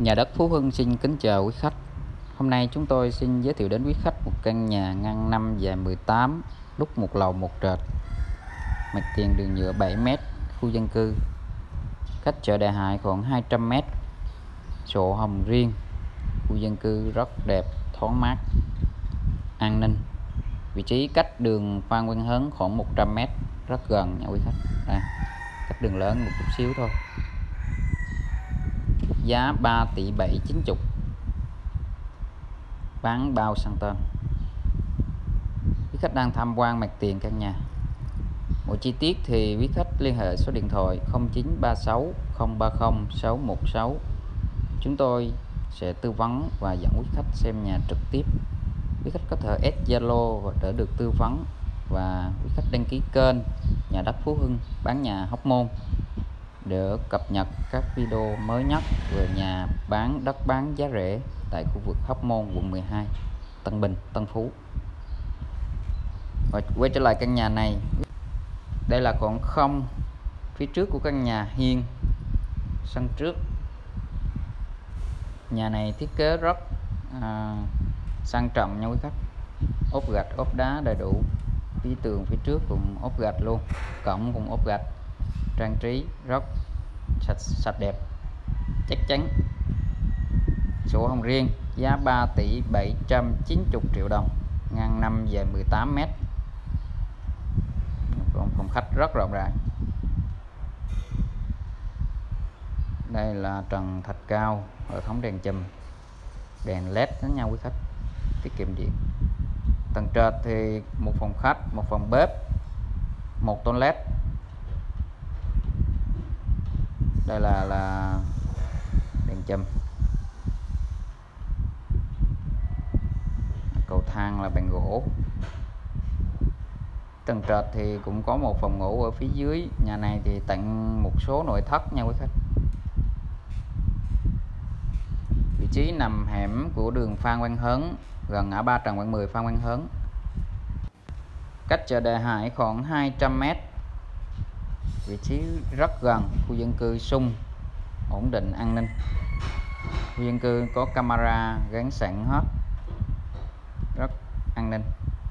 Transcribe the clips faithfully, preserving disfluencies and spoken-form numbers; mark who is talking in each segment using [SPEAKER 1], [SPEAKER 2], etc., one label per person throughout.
[SPEAKER 1] Nhà đất Phú Hưng xin kính chào quý khách. Hôm nay chúng tôi xin giới thiệu đến quý khách một căn nhà ngăn năm dài mười tám, lúc một lầu một trệt, mặt tiền đường nhựa bảy mét, khu dân cư, cách chợ Đại Hải khoảng hai trăm mét, sổ hồng riêng, khu dân cư rất đẹp, thoáng mát, an ninh. Vị trí cách đường Phan Văn Hớn khoảng một trăm mét, rất gần nha quý khách. Đây, cách đường lớn một chút xíu thôi. Giá ba tỷ bảy chín chục, bán bao sang tên. Quý khách đang tham quan mặt tiền căn nhà. Mọi chi tiết thì quý khách liên hệ số điện thoại không chín ba sáu không ba không sáu một sáu. Chúng tôi sẽ tư vấn và dẫn quý khách xem nhà trực tiếp. Quý khách có thể add Zalo và để được tư vấn, và quý khách đăng ký kênh Nhà đất Phú Hưng bán nhà Hóc Môn để cập nhật các video mới nhất về nhà bán đất bán giá rẻ tại khu vực Hóc Môn, quận mười hai, Tân Bình, Tân Phú. Và quay trở lại căn nhà này, đây là khoảng không phía trước của căn nhà, hiên, sân trước. Nhà này thiết kế rất à, sang trọng nha quý khách. Ốp gạch, ốp đá đầy đủ. Phía tường phía trước cũng ốp gạch luôn, cổng cũng ốp gạch, trang trí rất sạch sạch đẹp, chắc chắn. Sổ hồng riêng, giá ba tỷ bảy trăm chín mươi triệu đồng, ngăn năm dài mười tám mét. Còn phòng khách rất rộng rãi. Đây là trần thạch cao, hệ thống đèn chùm, đèn led đó nha quý khách, tiết kiệm điện. Tầng trệt thì một phòng khách, một phòng bếp, một toilet. Đây là là đèn chùm. Cầu thang là bằng gỗ. Tầng trệt thì cũng có một phòng ngủ ở phía dưới. Nhà này thì tặng một số nội thất nha quý khách. Vị trí nằm hẻm của đường Phan Văn Hớn, gần ngã ba Trần Văn Mười, Phan Văn Hớn. Cách chợ Đại Hải khoảng hai trăm mét. Vị trí rất gần, khu dân cư sung, ổn định, an ninh. Khu dân cư có camera gắn sẵn hết, rất an ninh.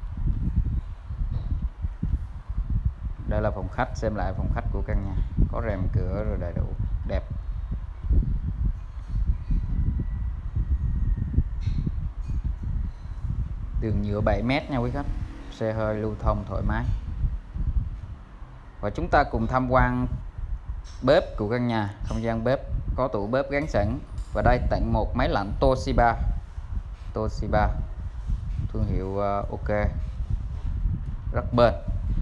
[SPEAKER 1] Đây là phòng khách, xem lại phòng khách của căn nhà, có rèm cửa rồi đầy đủ, đẹp. Đường nhựa bảy mét nha quý khách, xe hơi lưu thông thoải mái. Và chúng ta cùng tham quan bếp của căn nhà. Không gian bếp có tủ bếp gắn sẵn, và đây tặng một máy lạnh Toshiba. Toshiba thương hiệu uh, ok, rất bền.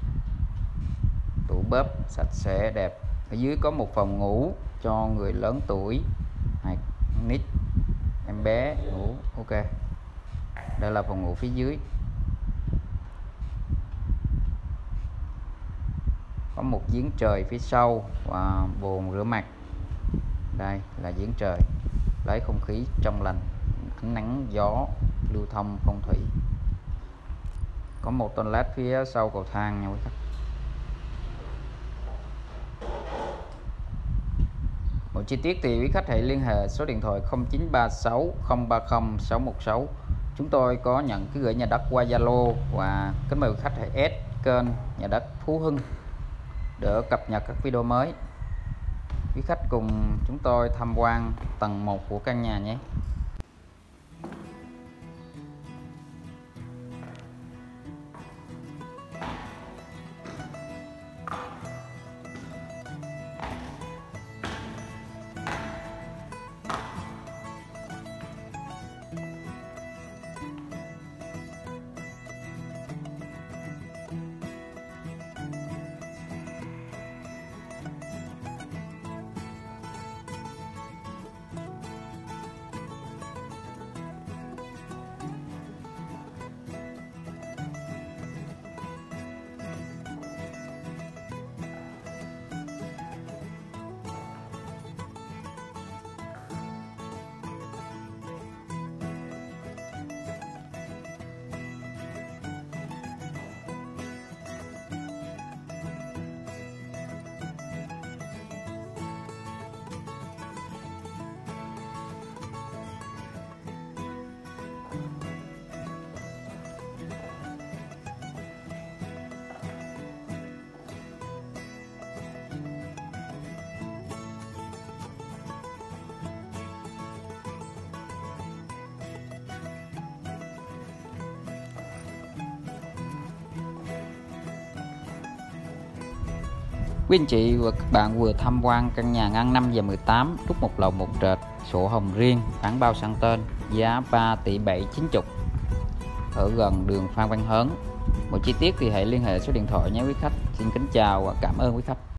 [SPEAKER 1] Tủ bếp sạch sẽ đẹp. Ở dưới có một phòng ngủ cho người lớn tuổi hoặc nít, em bé ngủ ok. Đây là phòng ngủ phía dưới. Có một giếng trời phía sau và bồn rửa mặt. Đây là giếng trời, lấy không khí trong lành, ánh nắng gió lưu thông phong thủy. Có một toilet phía sau cầu thang nha quý khách. Mọi chi tiết thì quý khách hãy liên hệ số điện thoại không chín ba sáu không ba không sáu một sáu. Chúng tôi có nhận cái gửi nhà đất qua Zalo, và kính mời quý khách hãy add kênh Nhà đất Phú Hưng để cập nhật các video mới. Quý khách cùng chúng tôi tham quan tầng một của căn nhà nhé. Quý anh chị và các bạn vừa tham quan căn nhà ngăn năm và mười tám, trúc một lầu một trệt, sổ hồng riêng, bản bao sang tên, giá ba tỷ bảy chín chục, ở gần đường Phan Văn Hớn. Một chi tiết thì hãy liên hệ số điện thoại nhé quý khách. Xin kính chào và cảm ơn quý khách.